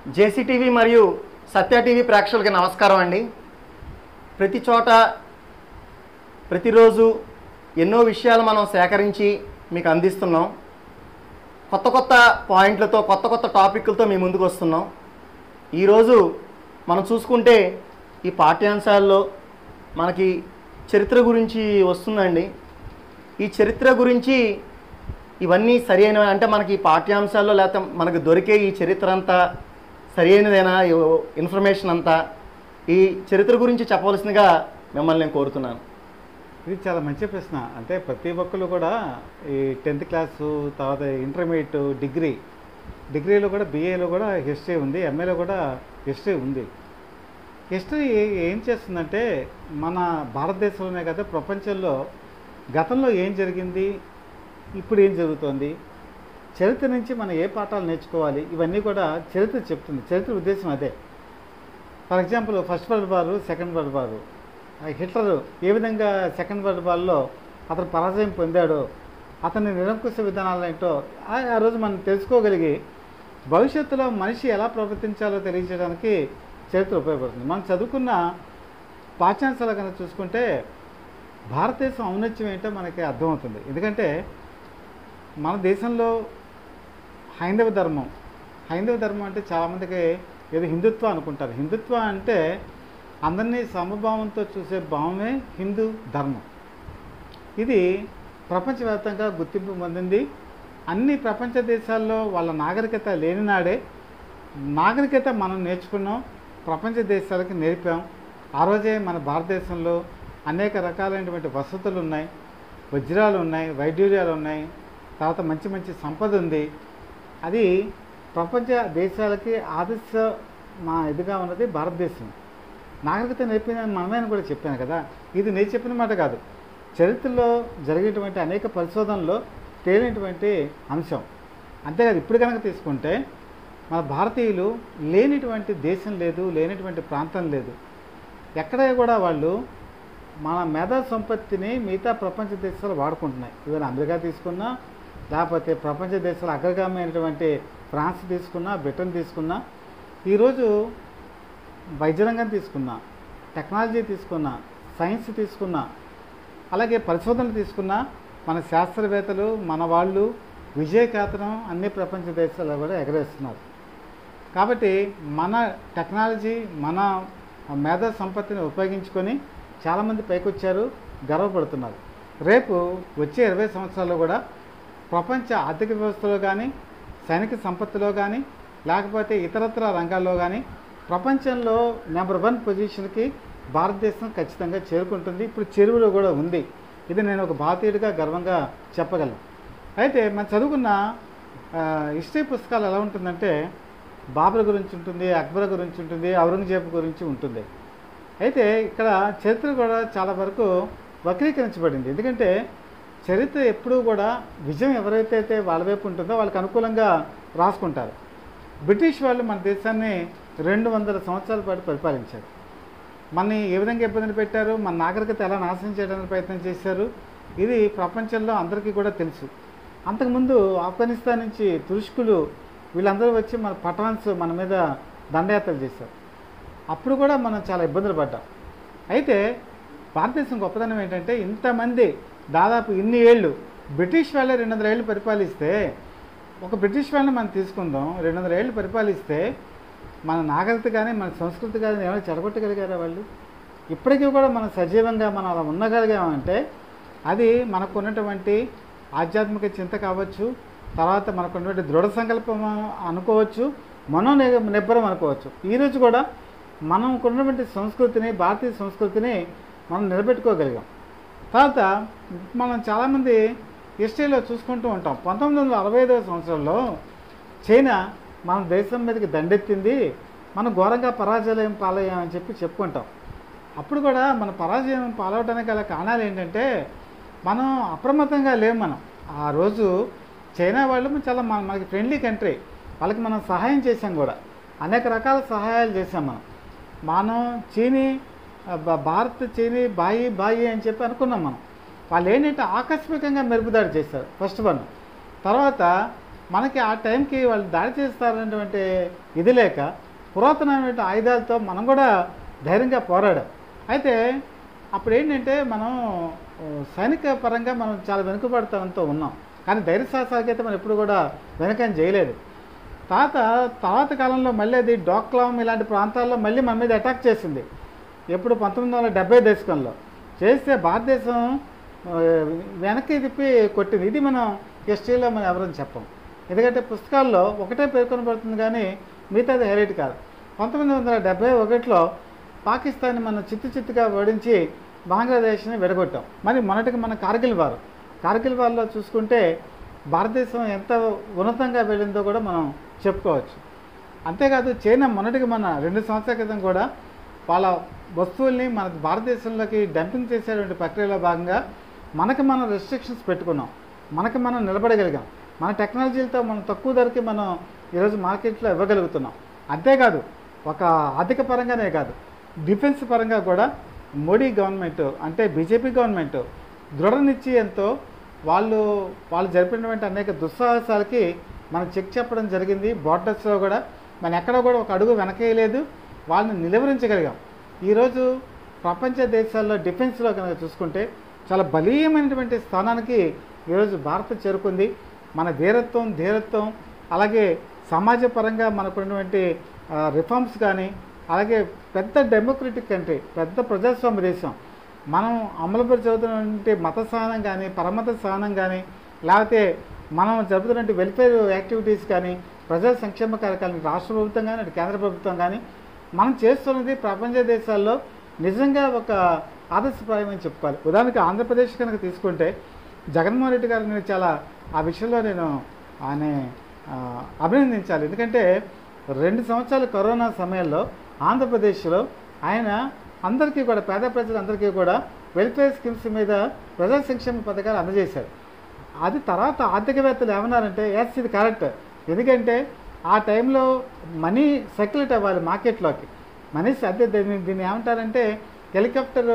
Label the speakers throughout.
Speaker 1: JCTV మరియు సత్య TV ప్రేక్షకులకి నమస్కారం అండి. ప్రతి చోట ప్రతిరోజు ఎన్నో విషయాలు మనం సేకరించి మీకు అందిస్తున్నాం. కొత్త కొత్త పాయింట్లతో కొత్త కొత్త టాపిక్లతో మీ ముందుకు వస్తున్నాం. ఈరోజు మనం చూసుకుంటే ఈ పాఠ్యాంశాల్లో మనకి చరిత్ర గురించి వస్తుందండి. ఈ చరిత్ర గురించి ఇవన్నీ సరి అయినవి అంటే మనకి పాఠ్యాంశాల్లో లేకపోతే మనకు దొరికే ఈ చరిత్ర అంతా సరి అయినదేనా, ఇన్ఫర్మేషన్ అంతా ఈ చరిత్ర గురించి చెప్పవలసిందిగా మిమ్మల్ని నేను కోరుతున్నాను.
Speaker 2: ఇది చాలా మంచి ప్రశ్న. అంటే ప్రతి ఒక్కరు కూడా ఈ 10th క్లాసు తర్వాత ఇంటర్మీడియట్ డిగ్రీలో కూడా బీఏలో కూడా హిస్టరీ ఉంది, ఎంఏలో కూడా హిస్టరీ ఉంది. హిస్టరీ ఏం చేస్తుందంటే మన భారతదేశంలోనే కదా ప్రపంచంలో గతంలో ఏం జరిగింది, ఇప్పుడు ఏం జరుగుతోంది, చరిత్ర నుంచి మనం ఏ పాఠాలు నేర్చుకోవాలి, ఇవన్నీ కూడా చరిత్ర చెప్తుంది. చరిత్ర ఉద్దేశం అదే. For example first world war, second world war, Hitler ఏ విధంగా సెకండ్ వరల్డ్ వార్లో అతను పరాజయం పొందాడో, అతని నిరంకుశ విధానాలు ఏంటో ఆ రోజు మనం తెలుసుకోగలిగి భవిష్యత్తులో మనిషి ఎలా ప్రవర్తించాలో తెలియజేయడానికి చరిత్ర ఉపయోగపడుతుంది. మనం చదువుకున్న పాఠ్యాంశాలు కనుక చూసుకుంటే భారతదేశం ఔన్నత్యం ఏంటో మనకి అర్థమవుతుంది. ఎందుకంటే మన దేశంలో హైందవ ధర్మం అంటే చాలామందికి ఏదో హిందుత్వం అనుకుంటారు. హిందుత్వం అంటే అందరినీ సమభావంతో చూసే భావమే హిందూ ధర్మం. ఇది ప్రపంచవ్యాప్తంగా గుర్తింపు పొందింది. అన్ని ప్రపంచ దేశాల్లో వాళ్ళ నాగరికత లేని నాడే నాగరికత మనం నేర్చుకున్నాం, ప్రపంచ దేశాలకు నేర్పాం. ఆ రోజే మన భారతదేశంలో అనేక రకాలైనటువంటి వసతులు ఉన్నాయి, వజ్రాలు ఉన్నాయి, వైడ్యూర్యాలు ఉన్నాయి, తర్వాత మంచి మంచి సంపద ఉంది. అది ప్రపంచ దేశాలకి ఆదర్శ మా ఇదిగా ఉన్నది భారతదేశం. నాగరికత నేర్పిందని మనమేని కూడా చెప్పాను కదా. ఇది నేను చెప్పిన మాట కాదు, చరిత్రలో జరిగేటువంటి అనేక పరిశోధనలో తేలినటువంటి అంశం. అంతేకాదు ఇప్పుడు కనుక తీసుకుంటే మన భారతీయులు లేనిటువంటి దేశం లేదు, లేనిటువంటి ప్రాంతం లేదు. ఎక్కడ కూడా వాళ్ళు మన మేధా సంపత్తిని మిగతా ప్రపంచ దేశాలు వాడుకుంటున్నాయి. ఈవెన్ అమెరికా తీసుకున్నా, లేకపోతే ప్రపంచ దేశాల అగ్రగామి అయినటువంటి ఫ్రాన్స్ తీసుకున్నా, బ్రిటన్ తీసుకున్నా, ఈరోజు వైద్యరంగం తీసుకున్నా, టెక్నాలజీ తీసుకున్నా, సైన్స్ తీసుకున్నా, అలాగే పరిశోధనలు తీసుకున్నా, మన శాస్త్రవేత్తలు మన వాళ్ళు విజయకేతనం అన్ని ప్రపంచ దేశాల్లో కూడా ఎగరేస్తున్నారు. కాబట్టి మన టెక్నాలజీ, మన మేధా సంపత్తిని ఉపయోగించుకొని చాలామంది పైకొచ్చారు, గర్వపడుతున్నారు. రేపు వచ్చే 20 సంవత్సరాల్లో కూడా ప్రపంచ ఆర్థిక వ్యవస్థలో కానీ, సైనిక సంపత్తిలో కానీ, లేకపోతే ఇతరత్ర రంగాల్లో కానీ ప్రపంచంలో నెంబర్ 1 పొజిషన్కి భారతదేశం ఖచ్చితంగా చేరుకుంటుంది. ఇప్పుడు చెరువులో కూడా ఉంది. ఇది నేను ఒక భారతీయుడిగా గర్వంగా చెప్పగలను. అయితే మనం చదువుకున్న హిస్టరీ పుస్తకాలు ఎలా ఉంటుందంటే బాబర్ గురించి ఉంటుంది, అక్బర్ గురించి ఉంటుంది, ఔరంగజేబు గురించి ఉంటుంది. అయితే ఇక్కడ చరిత్ర కూడా చాలా వరకు వక్రీకరించబడింది. ఎందుకంటే చరిత్ర ఎప్పుడూ కూడా విజయం ఎవరైతే వాళ్ళ వైపు ఉంటుందో వాళ్ళకి అనుకూలంగా రాసుకుంటారు. బ్రిటిష్ వాళ్ళు మన దేశాన్ని 200 సంవత్సరాల పాటు పరిపాలించారు. మనని ఏ విధంగా ఇబ్బందులు పెట్టారు, మన నాగరికత ఎలా నాశనం చేయడానికి ప్రయత్నం చేశారు, ఇది ప్రపంచంలో అందరికీ కూడా తెలుసు. అంతకుముందు ఆఫ్ఘనిస్తాన్ నుంచి తురుష్కులు వీళ్ళందరూ వచ్చి మన పఠాన్స్ మన మీద దండయాత్రలు చేశారు. అప్పుడు కూడా మనం చాలా ఇబ్బందులు పడ్డాం. అయితే భారతదేశం గొప్పదనం ఏంటంటే ఇంతమంది దాదాపు ఇన్ని ఏళ్ళు బ్రిటిష్ వాళ్ళే 200 ఏళ్ళు పరిపాలిస్తే, ఒక బ్రిటిష్ వాళ్ళని మనం తీసుకుందాం, 200 ఏళ్ళు పరిపాలిస్తే మన నాగరికత కానీ మన సంస్కృతి కానీ ఏమైనా చెడగొట్టగలిగారా వాళ్ళు? ఇప్పటికీ కూడా మనం సజీవంగా మనం అలా ఉండగలిగామంటే అది మనకు ఉన్నటువంటి ఆధ్యాత్మిక చింత కావచ్చు, తర్వాత మనకు ఉన్నటువంటి దృఢ సంకల్పం అనుకోవచ్చు, మనోనిబ్బరం అనుకోవచ్చు. ఈరోజు కూడా మనం ఉన్నటువంటి సంస్కృతిని, భారతీయ సంస్కృతిని మనం నిలబెట్టుకోగలిగాం. తర్వాత మనం చాలామంది హిస్టరీలో చూసుకుంటూ ఉంటాం. 1965వ సంవత్సరంలో చైనా మన దేశం మీదకి దండెత్తింది, మనం ఘోరంగా పరాజయం పాలయ్యామని చెప్పుకుంటాం. అప్పుడు కూడా మన పరాజయం పాలవడానికి గల కారణాలు ఏంటంటే మనం అప్రమత్తంగా లేము. మనం ఆ రోజు చైనా వాళ్ళు చాలా మనకి ఫ్రెండ్లీ కంట్రీ, వాళ్ళకి మనం సహాయం చేసాం కూడా, అనేక రకాల సహాయాలు చేసాం. మనం భారత్ చైనీ బాయి అని చెప్పి అనుకున్నాం. మనం వాళ్ళు ఏంటంటే ఆకస్మికంగా మెరుపుదాడి చేశారు ఫస్ట్ వన్. తర్వాత మనకి ఆ టైంకి వాళ్ళు దాడి చేస్తారనేటువంటి ఇది లేక పురాతనమైన ఆయుధాలతో మనం కూడా ధైర్యంగా పోరాడాం. అయితే అప్పుడు ఏంటంటే మనం సైనిక పరంగా మనం చాలా వెనుకబడతామంతో ఉన్నాం, కానీ ధైర్య సాహసాలకైతే మనం ఎప్పుడు కూడా వెనకని చేయలేదు. తర్వాత కాలంలో మళ్ళీ అది డోక్లాం ఇలాంటి ప్రాంతాల్లో మళ్ళీ మన మీద అటాక్ చేసింది. ఎప్పుడు 1970 దశకంలో చేస్తే భారతదేశం వెనక్కి తిప్పి కొట్టింది. ఇది మనం హిస్టరీలో మనం ఎవరని చెప్పం, ఎందుకంటే పుస్తకాల్లో ఒకటే పేర్కొనబడుతుంది కానీ మిగతాది హైలైట్ కాదు. 1971లో పాకిస్తాన్ని మనం చిత్తుగా ఓడించి బంగ్లాదేశ్ని విడగొట్టాం. మరి మొన్నటికి మన కార్గిల్ వార్లో చూసుకుంటే భారతదేశం ఎంత ఉన్నతంగా వెళ్ళిందో కూడా మనం చెప్పుకోవచ్చు. అంతేకాదు చైనా మొన్నటికి మన 2 సంవత్సరాల క్రితం కూడా వాళ్ళ వస్తువుల్ని మన భారతదేశంలోకి డంపింగ్ చేసేటువంటి ప్రక్రియలో భాగంగా మనం రెస్ట్రిక్షన్స్ పెట్టుకున్నాం, మనం నిలబడగలిగాం. మన టెక్నాలజీలతో మనం తక్కువ ధరకి మనం ఈరోజు మార్కెట్లో ఇవ్వగలుగుతున్నాం. అంతేకాదు ఒక ఆర్థిక పరంగానే కాదు, డిఫెన్స్ పరంగా కూడా మోడీ గవర్నమెంట్ అంటే బీజేపీ గవర్నమెంట్ దృఢ నిశ్చయంతో వాళ్ళు జరిపినటువంటి అనేక దుస్సాహసాలకి మనం చెక్ చెప్పడం జరిగింది. బోర్డర్స్లో కూడా మనం ఎక్కడ కూడా ఒక అడుగు వెనకేయలేదు, వాళ్ళని నిలువరించగలిగాం. ఈరోజు ప్రపంచ దేశాల్లో డిఫెన్స్లో కనుక చూసుకుంటే చాలా బలీయమైనటువంటి స్థానానికి ఈరోజు భారత్ చేరుకుంది. మన వీరత్వం, ధీరత్వం, అలాగే సమాజ పరంగా మనకున్నటువంటి రిఫార్మ్స్ కానీ, అలాగే పెద్ద డెమోక్రటిక్ కంట్రీ, పెద్ద ప్రజాస్వామ్య దేశం, మనం అమలుపరిచవుతున్నటువంటి మత సహనం కానీ, పరమత సహనం కానీ, లేకపోతే మనం జరుపుతున్నటువంటి వెల్ఫేర్ యాక్టివిటీస్ కానీ, ప్రజా సంక్షేమ కార్యక్రమాలు రాష్ట్ర ప్రభుత్వం కానీ, అటు కేంద్ర ప్రభుత్వం కానీ మనం చేస్తున్నది ప్రపంచ దేశాల్లో నిజంగా ఒక ఆదర్శప్రాయమని చెప్పుకోవాలి. ఉదాహరణకి ఆంధ్రప్రదేశ్ కనుక తీసుకుంటే జగన్మోహన్ రెడ్డి గారు నేను చాలా ఆ విషయంలో ఆయన అభినందించాలి. ఎందుకంటే 2 సంవత్సరాల కరోనా సమయంలో ఆంధ్రప్రదేశ్లో ఆయన అందరికీ కూడా, పేద ప్రజలందరికీ కూడా వెల్ఫేర్ స్కీమ్స్ మీద ప్రజా సంక్షేమ పథకాలు అందజేశారు. అది తర్వాత ఆర్థికవేత్తలు ఏమన్నారంటే ఎస్ ఇది కరెక్ట్, ఎందుకంటే ఆ టైంలో మనీ సర్క్యులేట్ అవ్వాలి మార్కెట్లోకి. మనీ అదే దీన్ని ఏమంటారంటే హెలికాప్టర్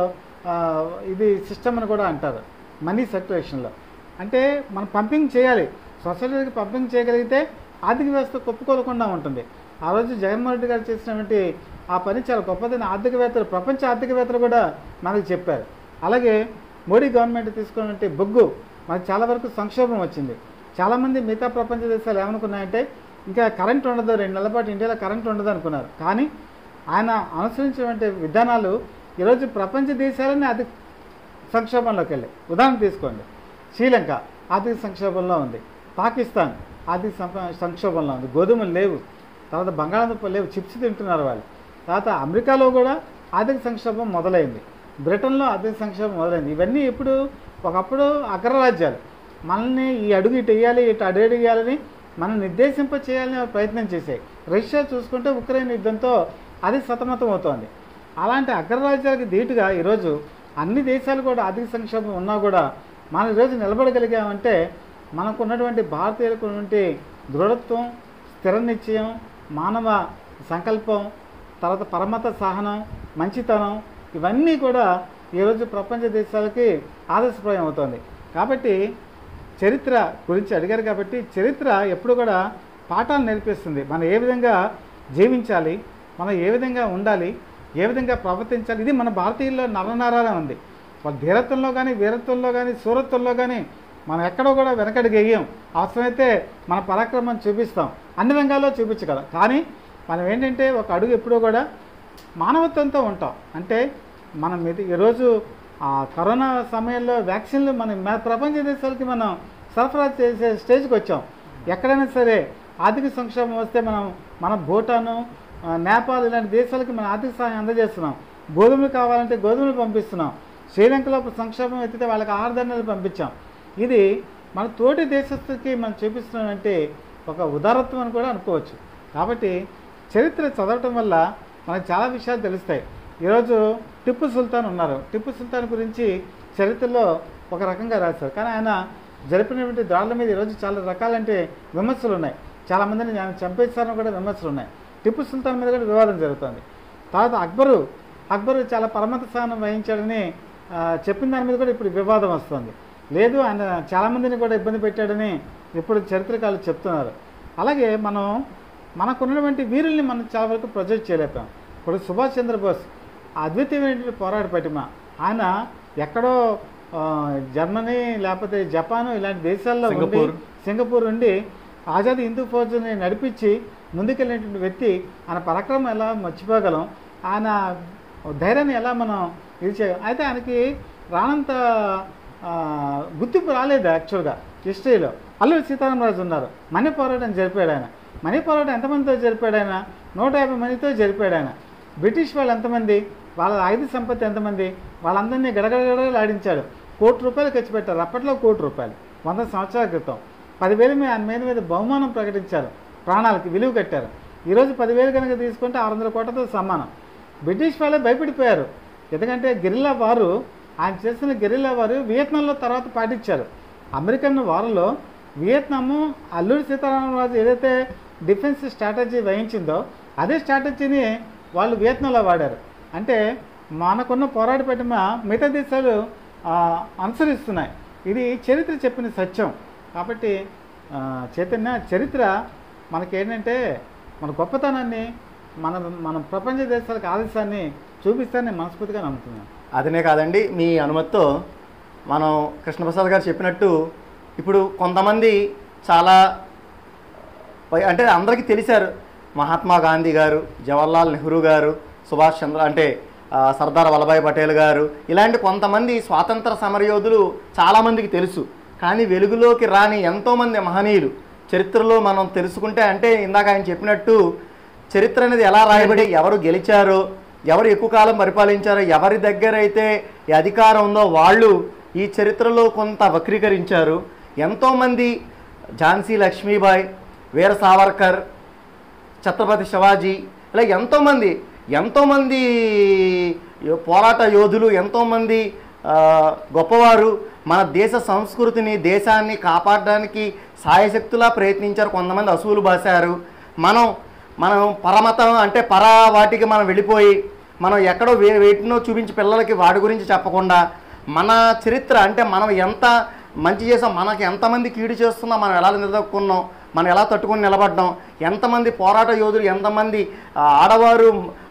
Speaker 2: ఇది సిస్టమ్ అని కూడా అంటారు మనీ సర్క్యులేషన్లో. అంటే మనం పంపింగ్ చేయాలి, సొసైటీకి పంపింగ్ చేయగలిగితే ఆర్థిక వ్యవస్థ కొప్పుకోకుండా ఉంటుంది. ఆ రోజు జగన్మోహన్ రెడ్డి గారు చేసినటువంటి ఆ పని చాలా గొప్పదని ఆర్థికవేత్తలు, ప్రపంచ ఆర్థికవేత్తలు కూడా మనకు చెప్పారు. అలాగే మోడీ గవర్నమెంట్ తీసుకున్నటువంటి బొగ్గు మనకు చాలా వరకు సంక్షోభం వచ్చింది. చాలామంది మిగతా ప్రపంచ దేశాలు ఏమనుకున్నాయంటే ఇంకా కరెంట్ ఉండదు, 2 నెలల పాటు ఇండియాలో కరెంట్ ఉండదు అనుకున్నారు. కానీ ఆయన అనుసరించినటువంటి విధానాలు ఈరోజు ప్రపంచ దేశాలన్నీ ఆర్థిక సంక్షోభంలోకి వెళ్ళాయి. ఉదాహరణ తీసుకోండి, శ్రీలంక ఆర్థిక సంక్షోభంలో ఉంది, పాకిస్తాన్ ఆర్థిక సంక్షోభంలో ఉంది, గోధుమలు లేవు, తర్వాత బంగాళాదుంపలు లేవు, చిప్స్ తింటున్నారు వాళ్ళు. తర్వాత అమెరికాలో కూడా ఆర్థిక సంక్షోభం మొదలైంది, బ్రిటన్లో ఆర్థిక సంక్షోభం మొదలైంది. ఇవన్నీ ఇప్పుడు ఒకప్పుడు అగ్రరాజ్యాలు మనల్ని ఈ అడుగు ఇటు వేయాలి, ఇటు అడుగు వేయాలని మనం నిర్దేశింప చేయాలని ప్రయత్నం చేశాయి. రష్యా చూసుకుంటే ఉక్రెయిన్ యుద్ధంతో అది సతమతం అవుతోంది. అలాంటి అగ్రరాజ్యాలకు ధీటుగా ఈరోజు అన్ని దేశాలు కూడా ఆర్థిక సంక్షోభం ఉన్నా కూడా మనం ఈరోజు నిలబడగలిగామంటే మనకు ఉన్నటువంటి భారతీయులకు ఉన్నటువంటి దృఢత్వం, స్థిర నిశ్చయం, మానవ సంకల్పం, తర్వాత పరమత సహనం, మంచితనం, ఇవన్నీ కూడా ఈరోజు ప్రపంచ దేశాలకి ఆదర్శప్రాయం అవుతుంది. కాబట్టి చరిత్ర గురించి అడిగారు కాబట్టి చరిత్ర ఎప్పుడు కూడా పాఠాలు నేర్పిస్తుంది. మనం ఏ విధంగా జీవించాలి, మనం ఏ విధంగా ఉండాలి, ఏ విధంగా ప్రవర్తించాలి. ఇది మన భారతీయుల్లో నరనరాలే ఉంది. వాళ్ళ ధీరత్వంలో కానీ, వీరత్వంలో కానీ, శూరత్వంలో కానీ మనం ఎక్కడో కూడా వెనకడికి వేయం. అవసరమైతే మన పరాక్రమం చూపిస్తాం, అన్ని రంగాల్లో చూపించగలం. కానీ మనం ఏంటంటే ఒక అడుగు ఎప్పుడూ కూడా మానవత్వంతో ఉంటాం. అంటే మనం ఈరోజు కరోనా సమయంలో వ్యాక్సిన్లు మన ప్రపంచ దేశాలకి మనం సరఫరా చేసే స్టేజ్కి వచ్చాం. ఎక్కడైనా సరే ఆర్థిక సంక్షోభం వస్తే మన భూటాను, నేపాల్ ఇలాంటి దేశాలకి మనం ఆర్థిక సహాయం అందజేస్తున్నాం. గోధుమలు కావాలంటే గోధుమలు పంపిస్తున్నాం. శ్రీలంకలో సంక్షోభం ఎత్తితే వాళ్ళకి ఆహార ధాన్యాలు పంపించాం. ఇది మన తోటి దేశస్తులకి మనం చూపిస్తున్నామంటే ఒక ఉదారత్వం అని కూడా అనుకోవచ్చు. కాబట్టి చరిత్ర చదవటం వల్ల మనకు చాలా విషయాలు తెలుస్తాయి. ఈరోజు టిప్పు సుల్తాన్ ఉన్నారు. టిప్పు సుల్తాన్ గురించి చరిత్రలో ఒక రకంగా రాశారు, కానీ ఆయన జరిపినటువంటి దాడుల మీద ఈరోజు చాలా రకాలంటే విమర్శలు ఉన్నాయి. చాలామందిని ఆయన చంపేస్తారని కూడా విమర్శలు ఉన్నాయి. టిప్పు సుల్తాన్ మీద కూడా వివాదం జరుగుతుంది. తర్వాత అక్బరు చాలా పరమత స్థానం వహించాడని చెప్పిన దాని మీద కూడా ఇప్పుడు వివాదం వస్తుంది. లేదు, ఆయన చాలామందిని కూడా ఇబ్బంది పెట్టాడని ఇప్పుడు చరిత్రకారులు చెప్తున్నారు. అలాగే మనకున్నటువంటి వీరుల్ని మనం చాలా వరకు ప్రొజెక్ట్ చేయలేపాం. ఇప్పుడు సుభాష్ చంద్రబోస్ అద్వితీయమైన పోరాట పటిమ. ఆయన ఎక్కడో జర్మనీ లేకపోతే జపాను ఇలాంటి దేశాల్లో ఉండి, సింగపూర్ ఉండి ఆజాద్ హిందూ ఫౌజ్ని నడిపించి ముందుకెళ్ళినటువంటి వ్యక్తి. ఆయన పరాక్రమం ఎలా మర్చిపోగలం, ఆయన ధైర్యాన్ని ఎలా మనం ఇది చేయగలం. అయితే ఆయనకి రానంత గుర్తింపు రాలేదు యాక్చువల్గా హిస్టరీలో. అల్లూరి సీతారామరాజు ఉన్నారు, మనీ పోరాటం జరిపాడు ఆయన. మనీ పోరాటం ఎంతమందితో జరిపాడు ఆయన? 150 మందితో జరిపాడు ఆయన. బ్రిటిష్ వాళ్ళు ఎంతమంది, వాళ్ళ ఆయుధ సంపత్తి ఎంతమంది, వాళ్ళందరినీ గడగడగడలాడించాడు. ₹1,00,00,000 ఖర్చు పెట్టారు. అప్పట్లో ₹1,00,00,000 100 సంవత్సరాల క్రితం. 10,000 ఆయన మీద బహుమానం ప్రకటించారు, ప్రాణాలకి విలువ కట్టారు. ఈరోజు 10,000 కనుక తీసుకుంటే 600 కోట్లతో సమానం. బ్రిటిష్ వాళ్ళే భయపడిపోయారు. ఎందుకంటే గెరిల్లా వారు, ఆయన చేసిన గెరిల్లా వారు వియత్నాంలో తర్వాత పాటించారు. అమెరికన్ వార్లో వియత్నాము అల్లూరి సీతారామరాజు ఏదైతే డిఫెన్స్ స్ట్రాటజీ వహించిందో అదే స్ట్రాటజీని వాళ్ళు వియత్నాంలో వాడారు. అంటే మనకున్న పోరాట పటిమ మిగతా దేశాలు అనుసరిస్తున్నాయి. ఇది చరిత్ర చెప్పిన సత్యం. కాబట్టి చైతన్య చరిత్ర మనకేంటంటే మన గొప్పతనాన్ని మన ప్రపంచ దేశాలకు ఆదర్శాన్ని చూపిస్తానని మనస్ఫూర్తిగా నమ్ముతున్నాను.
Speaker 1: అదనే కాదండి, మీ అనుమతితో మనం కృష్ణప్రసాద్ గారు చెప్పినట్టు ఇప్పుడు కొంతమంది చాలా అంటే అందరికీ తెలిసారు, మహాత్మా గాంధీ గారు, జవహర్లాల్ నెహ్రూ గారు, సుభాష్ చంద్ర అంటే సర్దార్ వల్లభాయ్ పటేల్ గారు, ఇలాంటి కొంతమంది స్వాతంత్ర సమరయోధులు చాలామందికి తెలుసు. కానీ వెలుగులోకి రాని ఎంతోమంది మహనీయులు చరిత్రలో మనం తెలుసుకుంటే, అంటే ఇందాక ఆయన చెప్పినట్టు చరిత్ర అనేది ఎలా రాయబడి, ఎవరు గెలిచారో, ఎవరు ఎక్కువ కాలం పరిపాలించారో, ఎవరి దగ్గర అయితే ఈ అధికారం ఉందో వాళ్ళు ఈ చరిత్రలో కొంత వక్రీకరించారు. ఎంతోమంది ఝాన్సీ లక్ష్మీబాయి, వీర సావర్కర్, ఛత్రపతి శివాజీ, ఇలా ఎంతోమంది పోరాట యోధులు, ఎంతోమంది గొప్పవారు మన దేశ సంస్కృతిని, దేశాన్ని కాపాడడానికి సాయశక్తులా ప్రయత్నించారు. కొంతమంది అసూలు బాసారు. మనం పరమతం అంటే వాటికి మనం వెళ్ళిపోయి మనం ఎక్కడో వేటినో చూపించి పిల్లలకి వాడి గురించి చెప్పకుండా మన చరిత్ర అంటే మనం ఎంత మంచి చేసాం, మనకి ఎంతమంది కీడు చేస్తున్నాం, మనం ఎలా నిలదొక్కున్నాం, మనం ఎలా తట్టుకొని నిలబడ్డాం, ఎంతమంది పోరాట యోధులు, ఎంతమంది ఆడవారు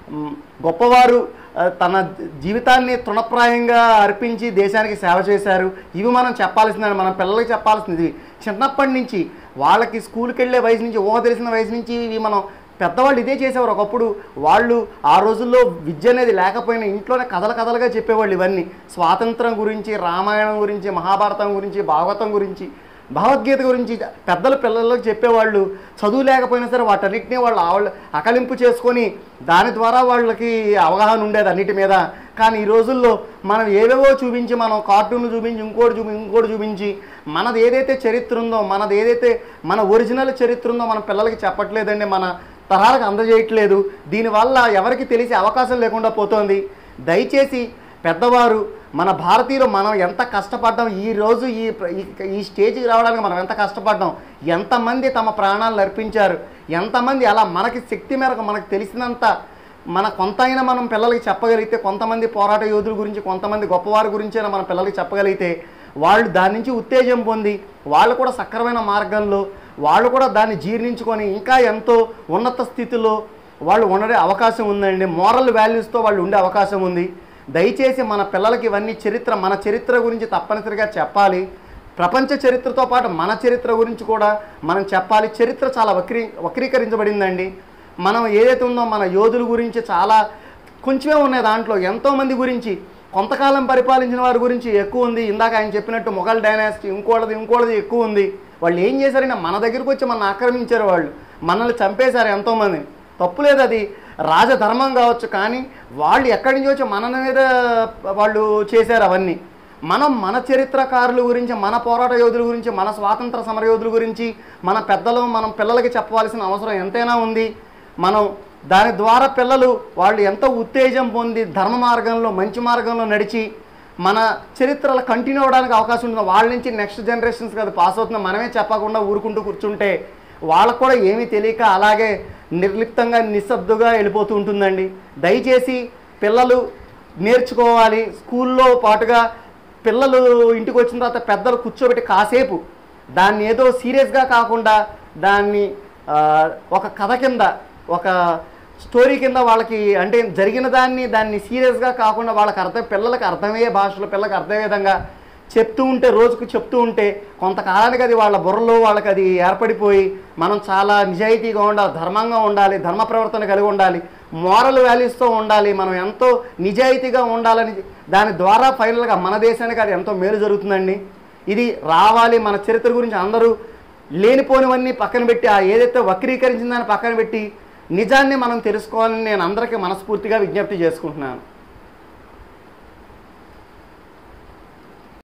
Speaker 1: గొప్పవారు తన జీవితాన్ని తృణప్రాయంగా అర్పించి దేశానికి సేవ చేశారు. ఇవి మనం చెప్పాల్సిందని, మన పిల్లలకి చెప్పాల్సింది. చిన్నప్పటి నుంచి వాళ్ళకి స్కూల్కి వెళ్ళే వయసు నుంచి, ఊహ తెలిసిన వయసు నుంచి ఇవి మనం పెద్దవాళ్ళు ఇదే చేసేవారు. ఒకప్పుడు వాళ్ళు ఆ రోజుల్లో విద్య అనేది లేకపోయినా ఇంట్లోనే కథలుగా చెప్పేవాళ్ళు. ఇవన్నీ స్వాతంత్రం గురించి, రామాయణం గురించి, మహాభారతం గురించి, భాగవతం గురించి, భగవద్గీత గురించి పెద్దలు పిల్లలకు చెప్పేవాళ్ళు. చదువు లేకపోయినా సరే వాటన్నిటినీ వాళ్ళు అకలింపు చేసుకొని దాని ద్వారా వాళ్ళకి అవగాహన ఉండేది అన్నిటి మీద. కానీ ఈ రోజుల్లో మనం ఏవేవో చూపించి, మనం కార్టూన్లు చూపించి, ఇంకోటి చూపించి మనది ఏదైతే చరిత్ర ఉందో, మనది ఏదైతే మన ఒరిజినల్ చరిత్ర ఉందో మన పిల్లలకి చెప్పట్లేదండి, మన తరాలకు అందజేయట్లేదు. దీనివల్ల ఎవరికి తెలిసే అవకాశం లేకుండా పోతోంది. దయచేసి పెద్దవారు, మన భారతీయులు మనం ఎంత కష్టపడ్డాం, ఈరోజు ఈ స్టేజ్కి రావడానికి మనం ఎంత కష్టపడ్డాం, ఎంతమంది తమ ప్రాణాలను అర్పించారు, ఎంతమంది అలా మనకి శక్తి మేరకు మనకు తెలిసినంత కొంత అయినా మనం పిల్లలకి చెప్పగలిగితే, కొంతమంది పోరాట యోధుల గురించి, కొంతమంది గొప్పవారి గురించైనా మన పిల్లలకి చెప్పగలిగితే వాళ్ళు దాని నుంచి ఉత్తేజం పొంది వాళ్ళు కూడా సక్రమైన మార్గంలో వాళ్ళు కూడా దాన్ని జీర్ణించుకొని ఇంకా ఎంతో ఉన్నత స్థితిలో వాళ్ళు ఉండే అవకాశం ఉందండి. మోరల్ వాల్యూస్తో వాళ్ళు ఉండే అవకాశం ఉంది. దయచేసి మన పిల్లలకి ఇవన్నీ మన చరిత్ర గురించి తప్పనిసరిగా చెప్పాలి. ప్రపంచ చరిత్రతో పాటు మన చరిత్ర గురించి కూడా మనం చెప్పాలి. చరిత్ర చాలా వక్రీకరించబడిందండి. మనం ఏదైతే ఉందో మన యోధుల గురించి చాలా కొంచెమే ఉన్నాయి, దాంట్లో ఎంతోమంది గురించి, కొంతకాలం పరిపాలించిన వారి గురించి ఎక్కువ ఉంది. ఇందాక ఆయన చెప్పినట్టు మొఘల్ డైనాసిటీ, ఇంకోటిది ఎక్కువ ఉంది. వాళ్ళు ఏం చేశారంటే మన దగ్గరకు వచ్చి మనల్ని ఆక్రమించారు, వాళ్ళు మనల్ని చంపేశారు ఎంతోమంది. తప్పులేదు, అది రాజధర్మం కావచ్చు. కానీ వాళ్ళు ఎక్కడి నుంచి వచ్చి మన మీద వాళ్ళు చేశారు అవన్నీ. మన చరిత్రకారుల గురించి, మన పోరాట యోధుల గురించి, మన స్వాతంత్ర సమరయోధుల గురించి మనం పిల్లలకి చెప్పవలసిన అవసరం ఎంతైనా ఉంది. మనం దాని ద్వారా పిల్లలు వాళ్ళు ఎంతో ఉత్తేజం పొంది ధర్మ మార్గంలో, మంచి మార్గంలో నడిచి మన చరిత్రలో కంటిన్యూ అవ్వడానికి అవకాశం ఉంటుంది. వాళ్ళ నుంచి నెక్స్ట్ జనరేషన్స్ కదా పాస్ అవుతున్నా, మనమే చెప్పకుండా ఊరుకుంటూ కూర్చుంటే వాళ్ళకు కూడా ఏమీ తెలియక అలాగే నిర్లిప్తంగా నిశ్శబ్దుగా వెళ్ళిపోతూ ఉంటుందండి. దయచేసి పిల్లలు నేర్చుకోవాలి. స్కూల్లో పాటుగా పిల్లలు ఇంటికి వచ్చిన తర్వాత పెద్దలు కూర్చోబెట్టి కాసేపు దాన్ని ఏదో సీరియస్గా కాకుండా దాన్ని ఒక కథ కింద, ఒక స్టోరీ కింద వాళ్ళకి, అంటే జరిగిన దాన్ని సీరియస్గా కాకుండా వాళ్ళకి పిల్లలకి అర్థమయ్యే భాషలో పిల్లలకి అర్థమయ్యే విధంగా చెప్తూ ఉంటే, రోజుకు చెప్తూ ఉంటే కొంతకాలానికి అది వాళ్ళ బుర్రలో వాళ్ళకి అది ఏర్పడిపోయి మనం చాలా నిజాయితీగా ఉండాలి, ధర్మంగా ఉండాలి, ధర్మ ప్రవర్తన కలిగి ఉండాలి, మోరల్ వాల్యూస్తో ఉండాలి, మనం ఎంతో నిజాయితీగా ఉండాలని, దాని ద్వారా ఫైనల్గా మన దేశానికి అది ఎంతో మేలు జరుగుతుందండి. ఇది రావాలి. మన చరిత్ర గురించి అందరూ లేనిపోనివన్నీ పక్కన పెట్టి, ఆ ఏదైతే వక్రీకరించిందని పక్కన పెట్టి నిజాన్ని మనం తెలుసుకోవాలని నేను అందరికీ మనస్ఫూర్తిగా విజ్ఞప్తి చేసుకుంటున్నాను.